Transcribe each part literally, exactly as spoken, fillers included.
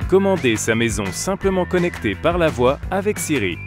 Commandez sa maison simplement connectée par la voix avec Siri.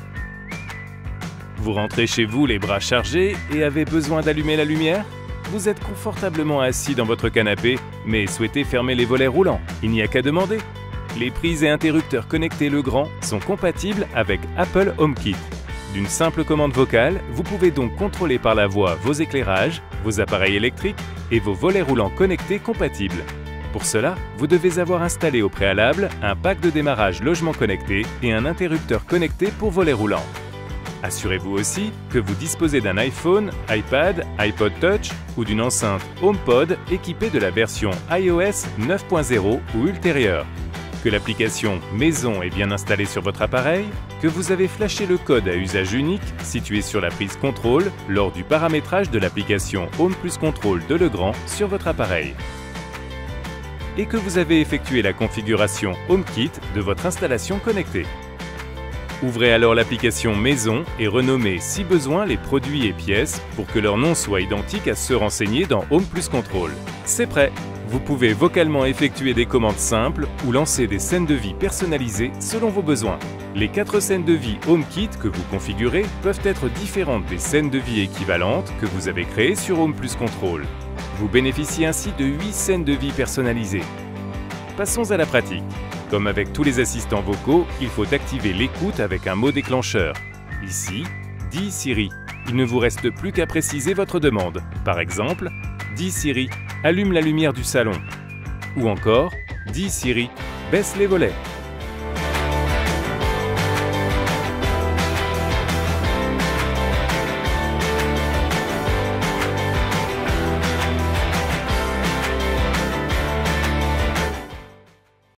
Vous rentrez chez vous les bras chargés et avez besoin d'allumer la lumière? Vous êtes confortablement assis dans votre canapé, mais souhaitez fermer les volets roulants. Il n'y a qu'à demander. Les prises et interrupteurs connectés Legrand sont compatibles avec Apple HomeKit. D'une simple commande vocale, vous pouvez donc contrôler par la voix vos éclairages, vos appareils électriques et vos volets roulants connectés compatibles. Pour cela, vous devez avoir installé au préalable un pack de démarrage logement connecté et un interrupteur connecté pour volets roulants. Assurez-vous aussi que vous disposez d'un iPhone, iPad, iPod Touch ou d'une enceinte HomePod équipée de la version iOS neuf point zéro ou ultérieure, que l'application Maison est bien installée sur votre appareil, que vous avez flashé le code à usage unique situé sur la prise contrôle lors du paramétrage de l'application Home plus Control de Legrand sur votre appareil, et que vous avez effectué la configuration HomeKit de votre installation connectée. Ouvrez alors l'application Maison et renommez si besoin les produits et pièces pour que leur nom soit identique à ceux renseignés dans Home plus Control. C'est prêt! Vous pouvez vocalement effectuer des commandes simples ou lancer des scènes de vie personnalisées selon vos besoins. Les quatre scènes de vie HomeKit que vous configurez peuvent être différentes des scènes de vie équivalentes que vous avez créées sur Home plus Control. Vous bénéficiez ainsi de huit scènes de vie personnalisées. Passons à la pratique. Comme avec tous les assistants vocaux, il faut activer l'écoute avec un mot déclencheur. Ici, dis Siri. Il ne vous reste plus qu'à préciser votre demande. Par exemple, dis Siri, allume la lumière du salon. Ou encore, dis Siri, baisse les volets.